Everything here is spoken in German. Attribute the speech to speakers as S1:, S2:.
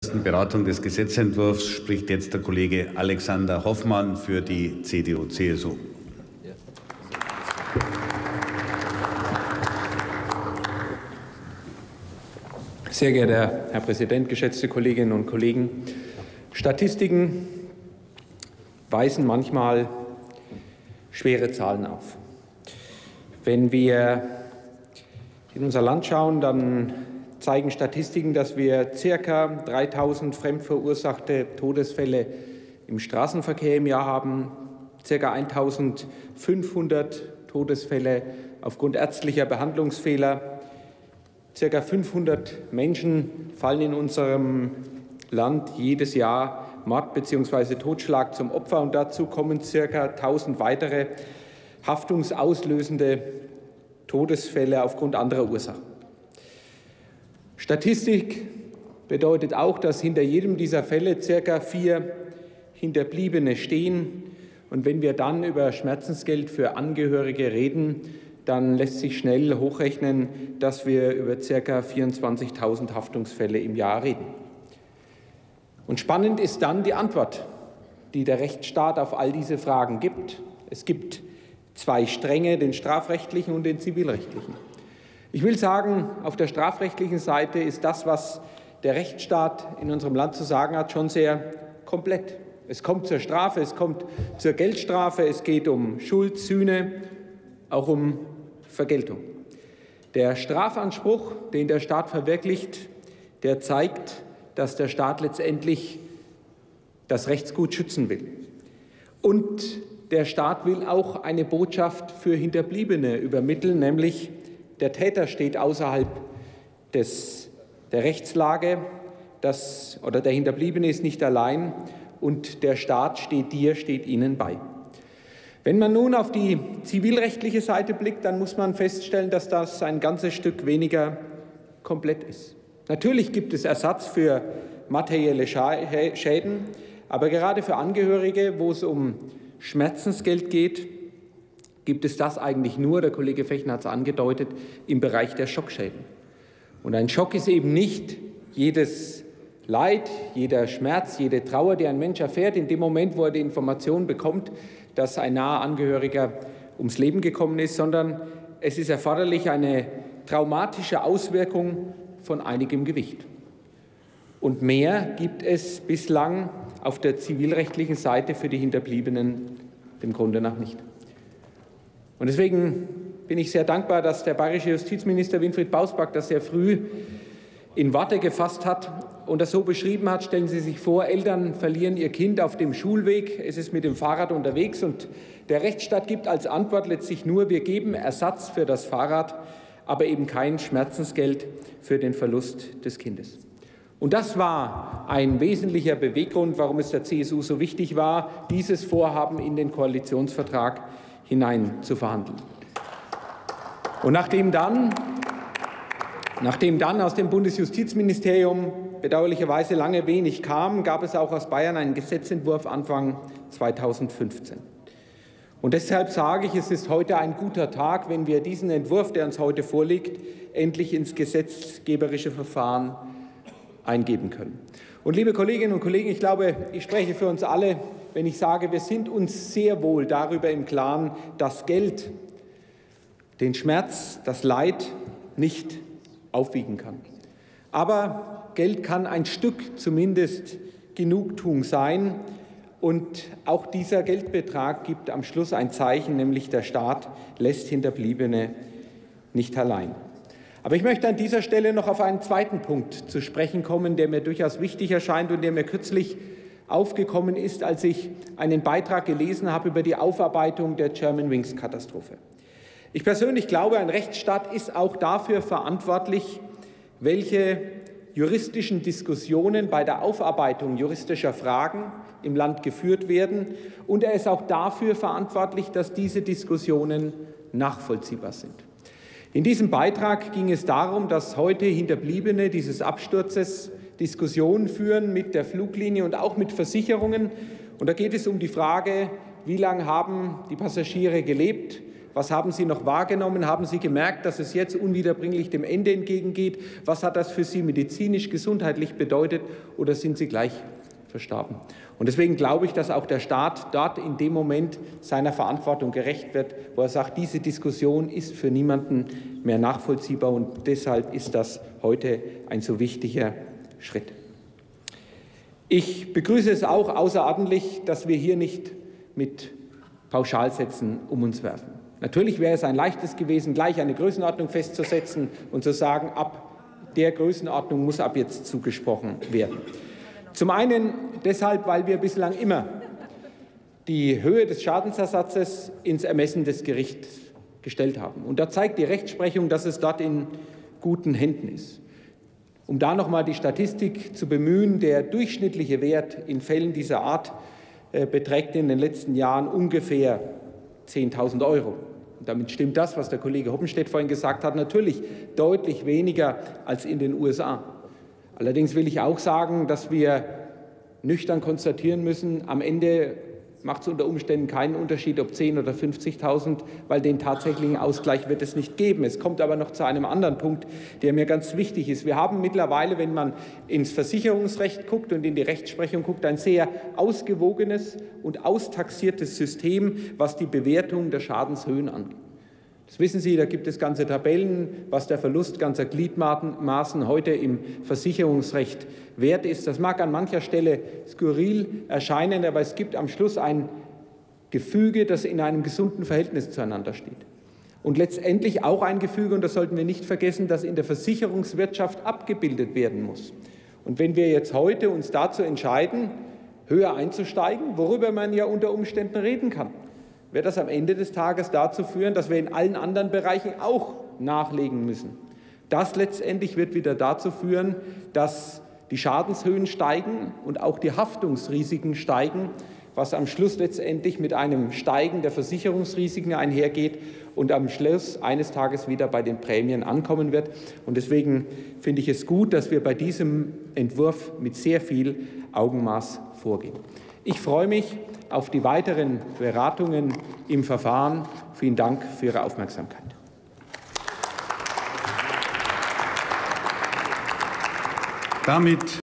S1: Beratung des Gesetzentwurfs spricht jetzt der Kollege Alexander Hoffmann für die CDU-CSU.
S2: Sehr geehrter Herr Präsident, geschätzte Kolleginnen und Kollegen! Statistiken weisen manchmal schwere Zahlen auf. Wenn wir in unser Land schauen, dann zeigen Statistiken, dass wir ca. 3.000 fremdverursachte Todesfälle im Straßenverkehr im Jahr haben, ca. 1.500 Todesfälle aufgrund ärztlicher Behandlungsfehler. Ca. 500 Menschen fallen in unserem Land jedes Jahr Mord bzw. Totschlag zum Opfer, und dazu kommen ca. 1.000 weitere haftungsauslösende Todesfälle aufgrund anderer Ursachen. Statistik bedeutet auch, dass hinter jedem dieser Fälle ca. 4 Hinterbliebene stehen. Und wenn wir dann über Schmerzensgeld für Angehörige reden, dann lässt sich schnell hochrechnen, dass wir über ca. 24.000 Haftungsfälle im Jahr reden. Und spannend ist dann die Antwort, die der Rechtsstaat auf all diese Fragen gibt. Es gibt 2 Stränge, den strafrechtlichen und den zivilrechtlichen. Ich will sagen, auf der strafrechtlichen Seite ist das, was der Rechtsstaat in unserem Land zu sagen hat, schon sehr komplett. Es kommt zur Strafe, es kommt zur Geldstrafe, es geht um Schuld, Sühne, auch um Vergeltung. Der Strafanspruch, den der Staat verwirklicht, der zeigt, dass der Staat letztendlich das Rechtsgut schützen will. Und der Staat will auch eine Botschaft für Hinterbliebene übermitteln, nämlich der Täter steht außerhalb der Rechtslage, der Hinterbliebene ist nicht allein und der Staat steht ihnen bei. Wenn man nun auf die zivilrechtliche Seite blickt, dann muss man feststellen, dass das ein ganzes Stück weniger komplett ist. Natürlich gibt es Ersatz für materielle Schäden, aber gerade für Angehörige, wo es um Schmerzensgeld geht, gibt es das eigentlich nur, der Kollege Fechner hat es angedeutet, im Bereich der Schockschäden. Und ein Schock ist eben nicht jedes Leid, jeder Schmerz, jede Trauer, die ein Mensch erfährt, in dem Moment, wo er die Information bekommt, dass ein naher Angehöriger ums Leben gekommen ist, sondern es ist erforderlich eine traumatische Auswirkung von einigem Gewicht. Und mehr gibt es bislang auf der zivilrechtlichen Seite für die Hinterbliebenen dem Grunde nach nicht. Und deswegen bin ich sehr dankbar, dass der bayerische Justizminister Winfried Bausback das sehr früh in Worte gefasst hat und das so beschrieben hat. Stellen Sie sich vor, Eltern verlieren ihr Kind auf dem Schulweg, es ist mit dem Fahrrad unterwegs und der Rechtsstaat gibt als Antwort letztlich nur, wir geben Ersatz für das Fahrrad, aber eben kein Schmerzensgeld für den Verlust des Kindes. Und das war ein wesentlicher Beweggrund, warum es der CSU so wichtig war, dieses Vorhaben in den Koalitionsvertrag hinein zu verhandeln. Und nachdem dann aus dem Bundesjustizministerium bedauerlicherweise lange wenig kam, gab es auch aus Bayern einen Gesetzentwurf Anfang 2015. Und deshalb sage ich, es ist heute ein guter Tag, wenn wir diesen Entwurf, der uns heute vorliegt, endlich ins gesetzgeberische Verfahren eingeben können. Und liebe Kolleginnen und Kollegen, ich glaube, ich spreche für uns alle, wenn ich sage, wir sind uns sehr wohl darüber im Klaren, dass Geld den Schmerz, das Leid nicht aufwiegen kann. Aber Geld kann ein Stück zumindest Genugtuung sein. Und auch dieser Geldbetrag gibt am Schluss ein Zeichen, nämlich der Staat lässt Hinterbliebene nicht allein. Aber ich möchte an dieser Stelle noch auf einen zweiten Punkt zu sprechen kommen, der mir durchaus wichtig erscheint und der mir kürzlich aufgekommen ist, als ich einen Beitrag gelesen habe über die Aufarbeitung der Germanwings-Katastrophe. Ich persönlich glaube, ein Rechtsstaat ist auch dafür verantwortlich, welche juristischen Diskussionen bei der Aufarbeitung juristischer Fragen im Land geführt werden. Und er ist auch dafür verantwortlich, dass diese Diskussionen nachvollziehbar sind. In diesem Beitrag ging es darum, dass heute Hinterbliebene dieses Absturzes Diskussionen führen mit der Fluglinie und auch mit Versicherungen. Und da geht es um die Frage, wie lange haben die Passagiere gelebt, Was haben Sie noch wahrgenommen? Haben Sie gemerkt, dass es jetzt unwiederbringlich dem Ende entgegengeht? Was hat das für Sie medizinisch, gesundheitlich bedeutet? Oder sind Sie gleich verstorben? Und deswegen glaube ich, dass auch der Staat dort in dem Moment seiner Verantwortung gerecht wird, wo er sagt, diese Diskussion ist für niemanden mehr nachvollziehbar und deshalb ist das heute ein so wichtiger Schritt. Ich begrüße es auch außerordentlich, dass wir hier nicht mit Pauschalsätzen um uns werfen. Natürlich wäre es ein leichtes gewesen, gleich eine Größenordnung festzusetzen und zu sagen, ab der Größenordnung muss ab jetzt zugesprochen werden. Zum einen deshalb, weil wir bislang immer die Höhe des Schadensersatzes ins Ermessen des Gerichts gestellt haben. Und da zeigt die Rechtsprechung, dass es dort in guten Händen ist. Um da noch mal die Statistik zu bemühen, der durchschnittliche Wert in Fällen dieser Art beträgt in den letzten Jahren ungefähr 10.000 €. Und damit stimmt das, was der Kollege Hoppenstedt vorhin gesagt hat, natürlich deutlich weniger als in den USA. Allerdings will ich auch sagen, dass wir nüchtern konstatieren müssen, am Ende macht es unter Umständen keinen Unterschied, ob 10.000 oder 50.000, weil den tatsächlichen Ausgleich wird es nicht geben. Es kommt aber noch zu einem anderen Punkt, der mir ganz wichtig ist. Wir haben mittlerweile, wenn man ins Versicherungsrecht guckt und in die Rechtsprechung guckt, ein sehr ausgewogenes und austaxiertes System, was die Bewertung der Schadenshöhen angeht. Das wissen Sie, da gibt es ganze Tabellen, was der Verlust ganzer Gliedmaßen heute im Versicherungsrecht wert ist. Das mag an mancher Stelle skurril erscheinen, aber es gibt am Schluss ein Gefüge, das in einem gesunden Verhältnis zueinander steht. Und letztendlich auch ein Gefüge, und das sollten wir nicht vergessen, das in der Versicherungswirtschaft abgebildet werden muss. Und wenn wir jetzt heute uns dazu entscheiden, höher einzusteigen, worüber man ja unter Umständen reden kann, wird das am Ende des Tages dazu führen, dass wir in allen anderen Bereichen auch nachlegen müssen. Das letztendlich wird wieder dazu führen, dass die Schadenshöhen steigen und auch die Haftungsrisiken steigen, was am Schluss letztendlich mit einem Steigen der Versicherungsrisiken einhergeht und am Schluss eines Tages wieder bei den Prämien ankommen wird. Und deswegen finde ich es gut, dass wir bei diesem Entwurf mit sehr viel Augenmaß vorgehen. Ich freue mich auf die weiteren Beratungen im Verfahren. Vielen Dank für Ihre Aufmerksamkeit.
S1: Damit